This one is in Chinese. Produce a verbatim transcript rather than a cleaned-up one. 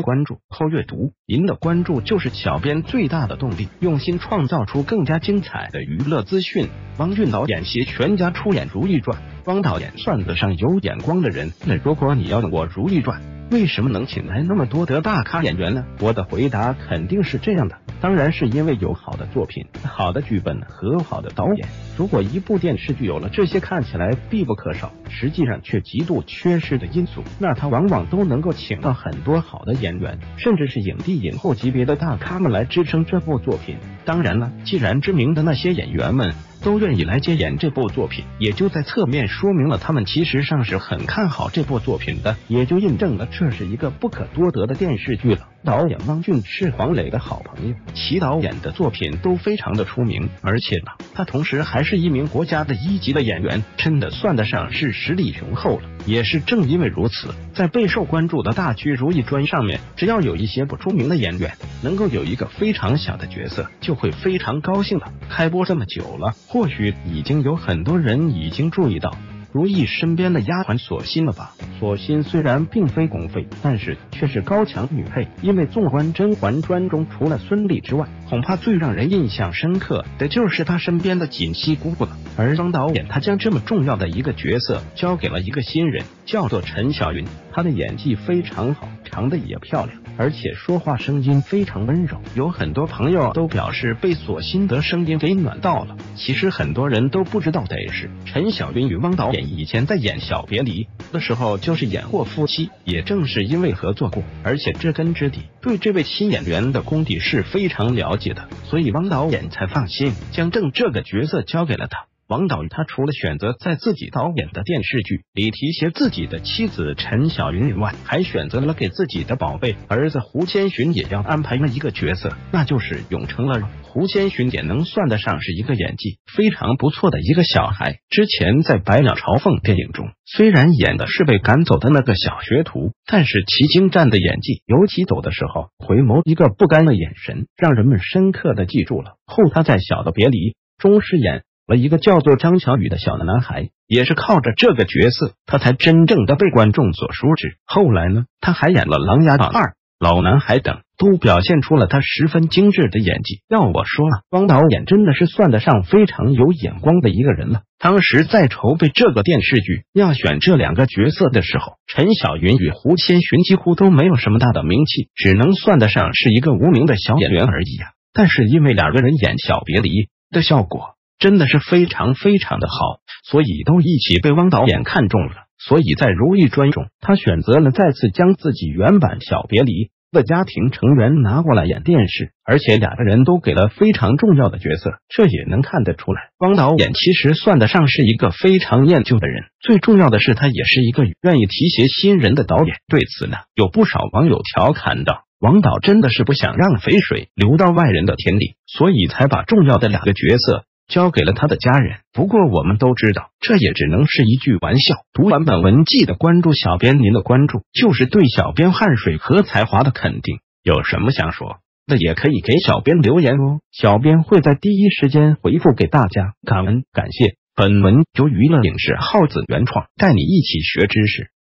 关注后阅读，您的关注就是小编最大的动力，用心创造出更加精彩的娱乐资讯。汪俊导演携全家出演《如懿传》，汪导演算得上有眼光的人。那如果你要问我《如懿传》为什么能请来那么多的大咖演员呢？我的回答肯定是这样的，当然是因为有好的作品、好的剧本和好的导演。如果一部电视剧有了这些看起来必不可少，实际上却极度缺失的因素，那它往往都能够请到很多好的演员，甚至是影帝影后级别的大咖们来支撑这部作品。当然了，既然知名的那些演员们都愿意来接演这部作品，也就在侧面说明了他们其实上是很看好这部作品的，也就印证了这是一个不可多得的电视剧了。导演汪俊是黄磊的好朋友，其导演的作品都非常的出名，而且呢，他同时还是一名国家的一级的演员，真的算得上是实力雄厚了。也是正因为如此，在备受关注的大剧《如懿传》上面，只要有一些不出名的演员能够有一个非常小的角色，就会非常高兴了。开播这么久了，或许已经有很多人已经注意到如懿身边的丫鬟索心了吧？索心虽然并非宫妃，但是却是高强女配。因为纵观《甄嬛传》中，除了孙俪之外，恐怕最让人印象深刻的就是她身边的锦汐姑姑了。而汪导演他将这么重要的一个角色交给了一个新人，叫做陈小云。她的演技非常好，长得也漂亮，而且说话声音非常温柔。有很多朋友都表示被索心的声音给暖到了。其实很多人都不知道的是，陈小云与汪导演以前在演《小别离》的时候就是演过夫妻，也正是因为合作过，而且知根知底，对这位新演员的功底是非常了解的，所以汪导演才放心将正这个角色交给了他。王导他除了选择在自己导演的电视剧里提携自己的妻子陈小云以外，还选择了给自己的宝贝儿子胡千寻也要安排了一个角色，那就是永成了。胡千寻也能算得上是一个演技非常不错的一个小孩。之前在《百鸟朝凤》电影中，虽然演的是被赶走的那个小学徒，但是其精湛的演技，尤其走的时候回眸一个不甘的眼神，让人们深刻的记住了。后他在《小的别离》中饰演了一个叫做张小雨的小男孩，也是靠着这个角色，他才真正的被观众所熟知。后来呢，他还演了《琅琊榜二》、《老男孩》等，都表现出了他十分精致的演技。要我说啊，汪导演真的是算得上非常有眼光的一个人了。当时在筹备这个电视剧要选这两个角色的时候，陈小云与胡千寻几乎都没有什么大的名气，只能算得上是一个无名的小演员而已啊。但是因为两个人演《小别离》的效果真的是非常非常的好，所以都一起被汪导演看中了。所以在《如懿传》中，他选择了再次将自己原版《小别离》的家庭成员拿过来演电视，而且两个人都给了非常重要的角色，这也能看得出来，汪导演其实算得上是一个非常念旧的人。最重要的是，他也是一个愿意提携新人的导演。对此呢，有不少网友调侃道，王导真的是不想让肥水流到外人的田里，所以才把重要的两个角色交给了他的家人。不过我们都知道，这也只能是一句玩笑。读完本文记得关注小编，您的关注就是对小编汗水和才华的肯定。有什么想说的也可以给小编留言哦，小编会在第一时间回复给大家。感恩感谢。本文由娱乐影视耗子原创，带你一起学知识。